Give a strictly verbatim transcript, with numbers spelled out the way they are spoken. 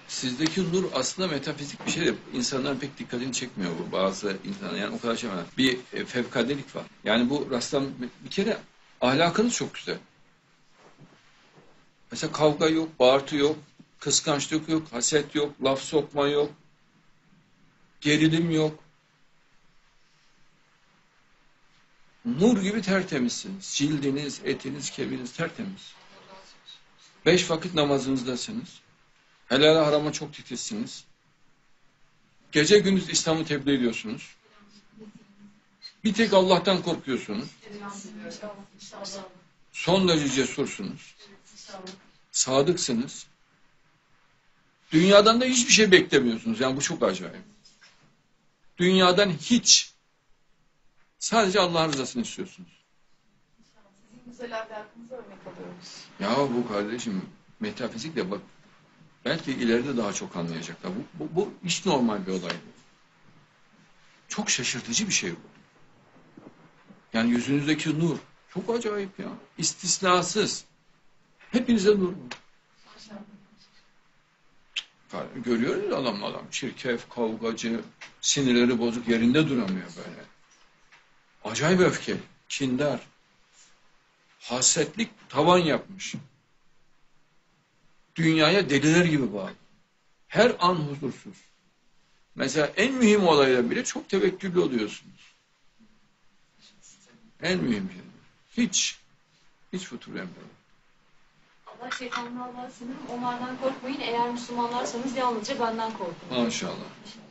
Sizdeki nur aslında metafizik bir şey de insanların pek dikkatini çekmiyor bu bazı insanlar. Yani o kadar şey var. Bir e, fevkadelik var. Yani bu rastlam bir kere ahlakınız çok güzel. Mesela kavga yok, bağırtı yok, kıskançlık yok, haset yok, laf sokma yok, gerilim yok. Nur gibi tertemizsiniz. Cildiniz, etiniz, kemiğiniz tertemiz. Beş vakit namazınızdasınız. Helal harama çok titizsiniz. Gece gündüz İslam'ı tebliğ ediyorsunuz. Bir tek Allah'tan korkuyorsunuz. Son derece cesursunuz. Sadıksınız. Dünyadan da hiçbir şey beklemiyorsunuz. Yani bu çok acayip. Dünyadan hiç. Sadece Allah'ın rızasını istiyorsunuz. Sizin güzel ahlakınıza örnek alıyoruz. Ya bu kardeşim metafizikle bak belki ileride daha çok anlayacaklar. Bu, bu, bu hiç normal bir olay. Çok şaşırtıcı bir şey bu. Yani yüzünüzdeki nur çok acayip ya. İstisnasız. Hepinize nur. Görüyoruz adam adam. Çirkef, kavgacı, sinirleri bozuk yerinde duramıyor böyle. Acayip öfke, kindar. Hasetlik tavan yapmış. Dünyaya deliler gibi bağlı. Her an huzursuz. Mesela en mühim olayla bile çok tevekküllü oluyorsunuz. En mühim şey. Hiç. Hiç futur emri. Allah şeytanlardan sınırım. Onlardan korkmayın. Eğer Müslümanlarsanız yalnızca benden korkun. Maşallah.